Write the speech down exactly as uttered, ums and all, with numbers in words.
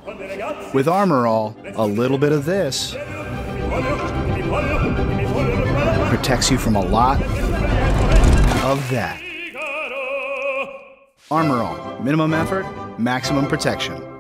With Armor All, a little bit of this protects you from a lot of that. Armor All, minimum effort, maximum protection.